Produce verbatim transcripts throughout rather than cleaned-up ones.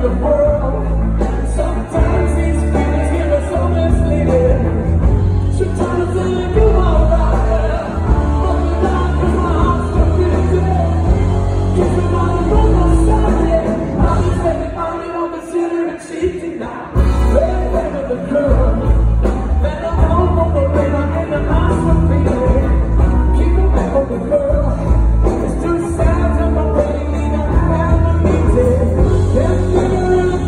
It's too sad to my brain, I have a meeting.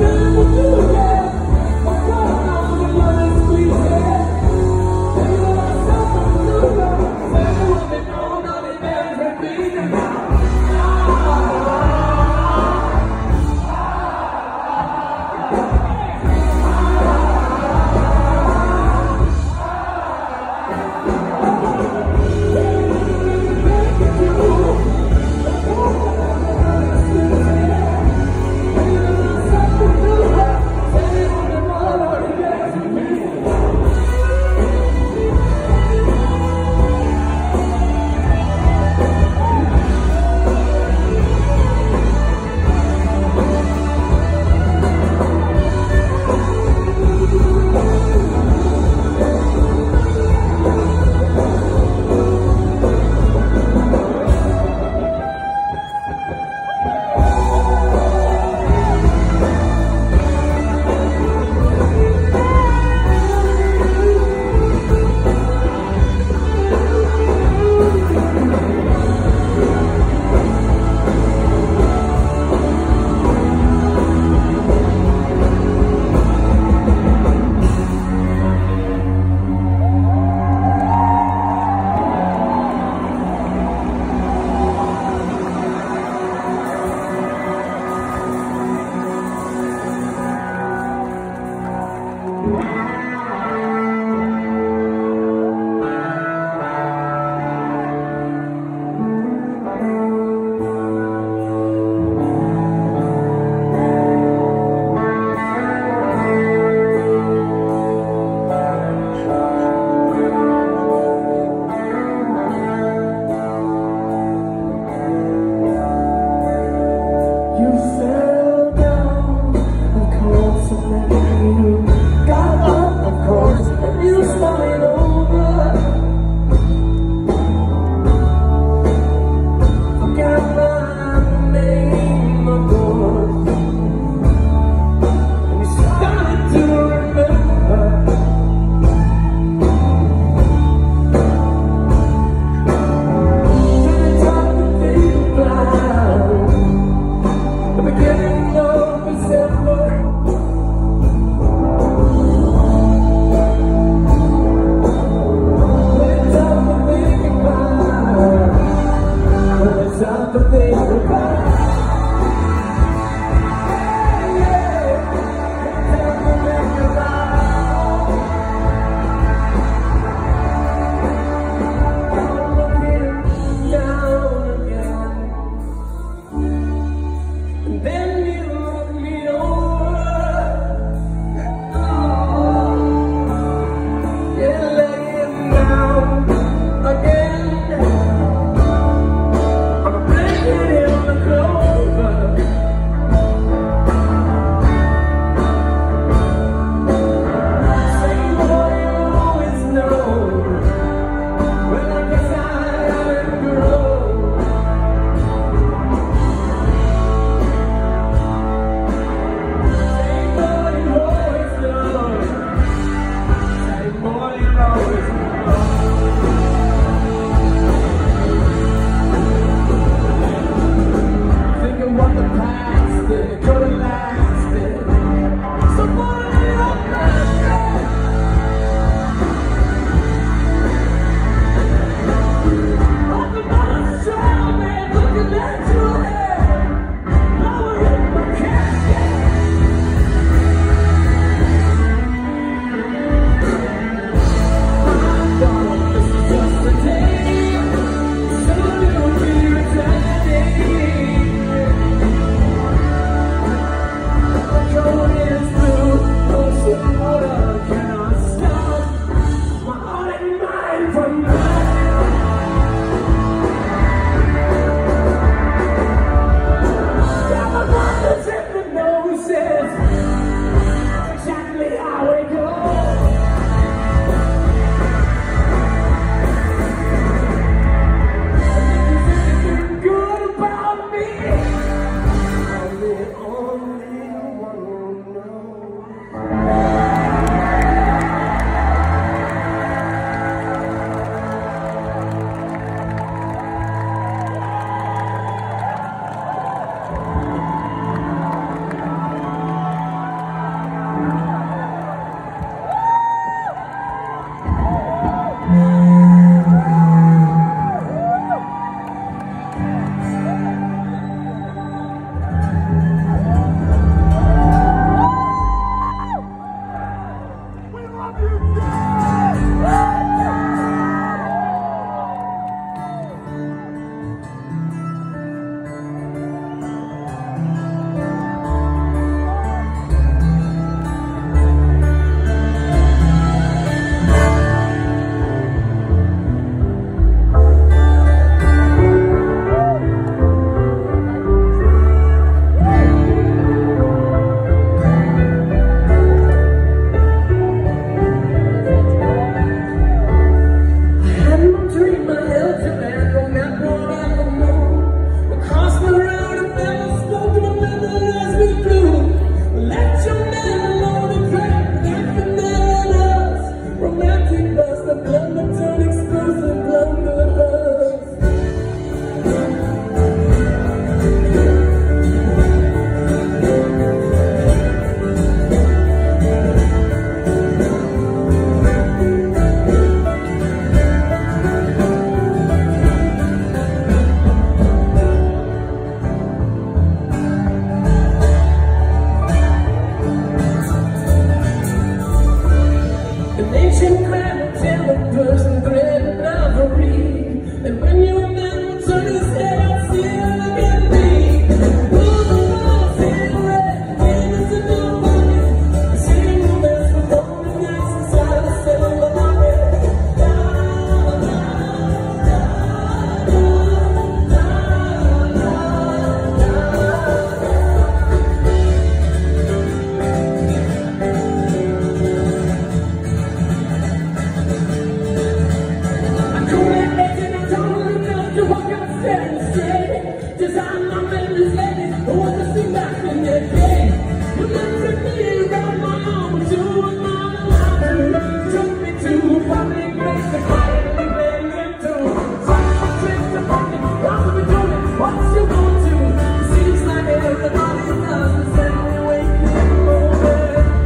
getting straight. Just I'm not this lady who wants to see back in your day. You left me around my arm to another line. Took me to a public place to quietly blame it to. Such a trip to fucking, what we doing? What's you going to? It seems like everybody does the same way you over.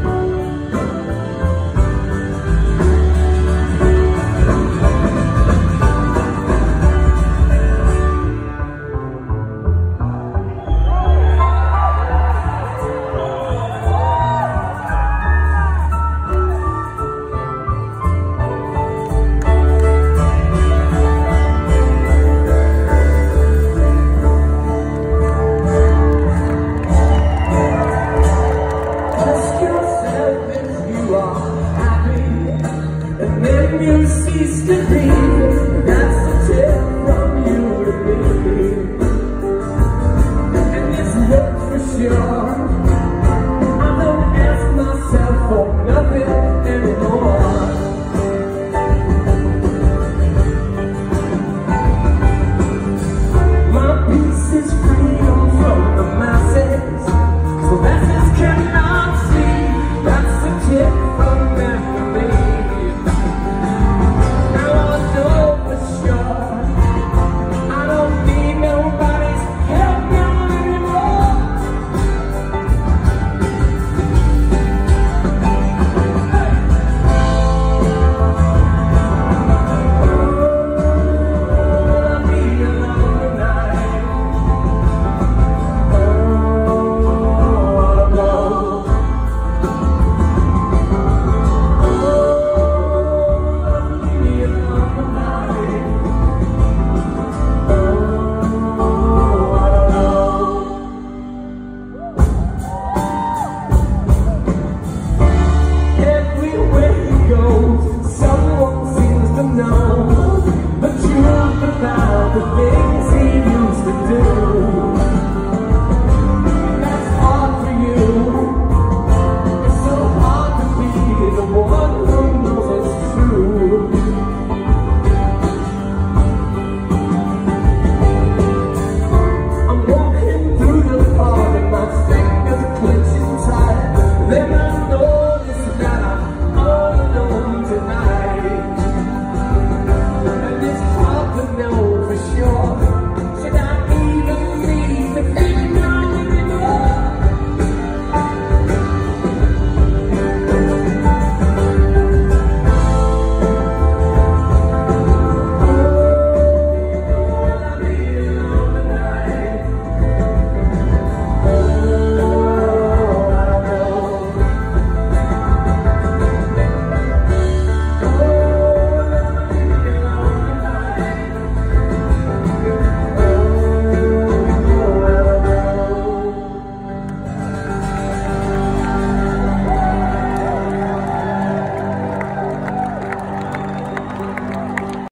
You cease to be, that's the tip from you to me, and it's work for sure. I don't ask myself for nothing anymore. My peace is freedom from the masses, so masses cannot see, that's the tip from them to me. Someone seems to know the truth about the things he used to do.